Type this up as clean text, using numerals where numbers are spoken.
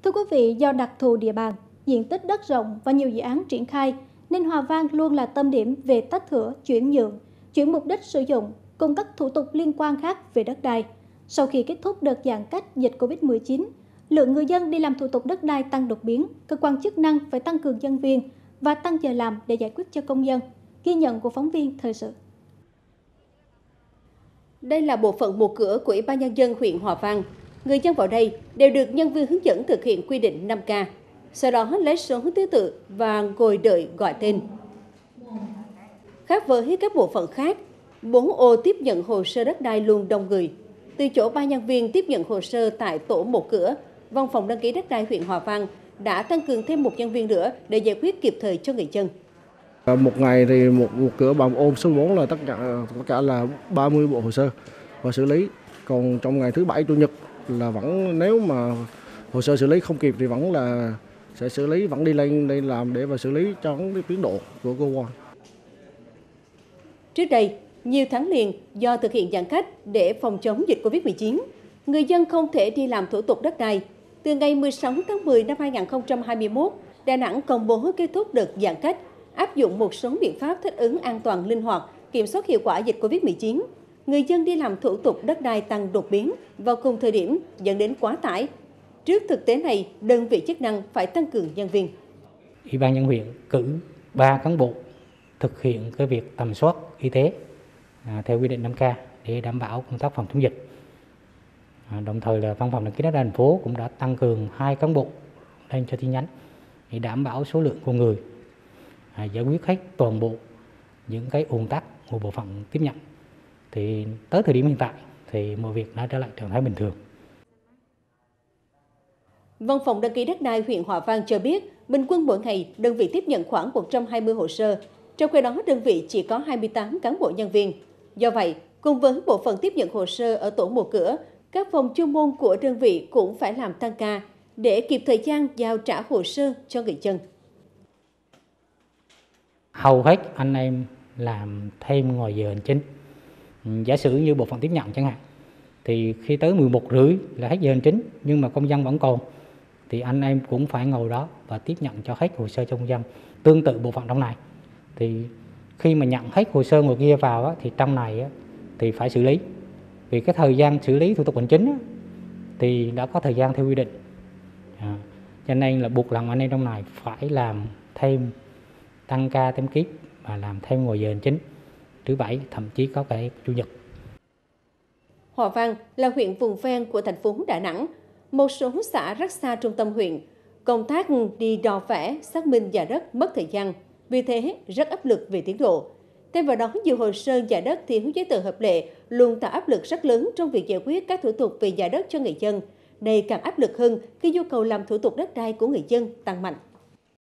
Thưa quý vị, do đặc thù địa bàn, diện tích đất rộng và nhiều dự án triển khai, nên Hòa Vang luôn là tâm điểm về tách thửa, chuyển nhượng, chuyển mục đích sử dụng cùng các thủ tục liên quan khác về đất đai. Sau khi kết thúc đợt giãn cách dịch Covid-19, lượng người dân đi làm thủ tục đất đai tăng đột biến, cơ quan chức năng phải tăng cường nhân viên và tăng giờ làm để giải quyết cho công dân. Ghi nhận của phóng viên thời sự. Đây là bộ phận một cửa của Ủy ban Nhân dân huyện Hòa Vang. Người dân vào đây đều được nhân viên hướng dẫn thực hiện quy định 5K, sau đó lấy số thứ tự và ngồi đợi gọi tên. Khác với các bộ phận khác, 4 ô tiếp nhận hồ sơ đất đai luôn đông người. Từ chỗ 3 nhân viên tiếp nhận hồ sơ tại tổ một cửa, Văn phòng đăng ký đất đai huyện Hòa Vang đã tăng cường thêm một nhân viên nữa để giải quyết kịp thời cho người dân. Một ngày thì một cửa bằng ôm số 4 là tất cả là 30 bộ hồ sơ và xử lý. Còn trong ngày thứ Bảy, Chủ nhật là vẫn, nếu mà hồ sơ xử lý không kịp thì vẫn là sẽ xử lý, vẫn đi lên đây làm để mà xử lý cho tiến độ của cơ quan. Trước đây, nhiều tháng liền do thực hiện giãn cách để phòng chống dịch Covid-19, người dân không thể đi làm thủ tục đất đai. Từ ngày 16 tháng 10 năm 2021, Đà Nẵng công bố kết thúc đợt giãn cách, áp dụng một số biện pháp thích ứng an toàn linh hoạt, kiểm soát hiệu quả dịch Covid-19. Người dân đi làm thủ tục đất đai tăng đột biến vào cùng thời điểm dẫn đến quá tải. Trước thực tế này, đơn vị chức năng phải tăng cường nhân viên. Ủy ban nhân huyện cử 3 cán bộ thực hiện cái việc tầm soát y tế theo quy định 5K để đảm bảo công tác phòng chống dịch. Đồng thời là Văn phòng đăng ký đất đai thành phố cũng đã tăng cường 2 cán bộ lên cho chi nhánh để đảm bảo số lượng con người, giải quyết hết toàn bộ những cái ùn tắc của bộ phận tiếp nhận. Thì tới thời điểm hiện tại thì mọi việc đã trở lại trạng thái bình thường. Văn phòng đăng ký đất đai huyện Hòa Vang cho biết, bình quân mỗi ngày đơn vị tiếp nhận khoảng 120 hồ sơ, trong khi đó đơn vị chỉ có 28 cán bộ nhân viên. Do vậy, cùng với bộ phận tiếp nhận hồ sơ ở tổ một cửa, các phòng chuyên môn của đơn vị cũng phải làm tăng ca để kịp thời gian giao trả hồ sơ cho người dân. Hầu hết anh em làm thêm ngoài giờ hành chính. Giả sử như bộ phận tiếp nhận chẳng hạn, thì khi tới 11:30 là hết giờ hành chính, nhưng mà công dân vẫn còn, thì anh em cũng phải ngồi đó và tiếp nhận cho hết hồ sơ cho công dân. Tương tự bộ phận trong này, thì khi mà nhận hết hồ sơ người kia vào thì trong này thì phải xử lý. Vì cái thời gian xử lý thủ tục hành chính thì đã có thời gian theo quy định. Cho nên là buộc lòng anh em trong này phải làm thêm, tăng ca thêm kíp và làm thêm ngoài giờ hành chính, thứ Bảy, thậm chí có cả Chủ nhật. Hòa Vang là huyện vùng ven của thành phố Đà Nẵng, một số xã rất xa trung tâm huyện. Công tác đi đo vẽ, xác minh giá đất mất thời gian, vì thế rất áp lực về tiến độ. Thêm vào đó, nhiều hồ sơ giá đất thiếu giấy tờ hợp lệ luôn tạo áp lực rất lớn trong việc giải quyết các thủ tục về giá đất cho người dân. Đây càng áp lực hơn khi nhu cầu làm thủ tục đất đai của người dân tăng mạnh.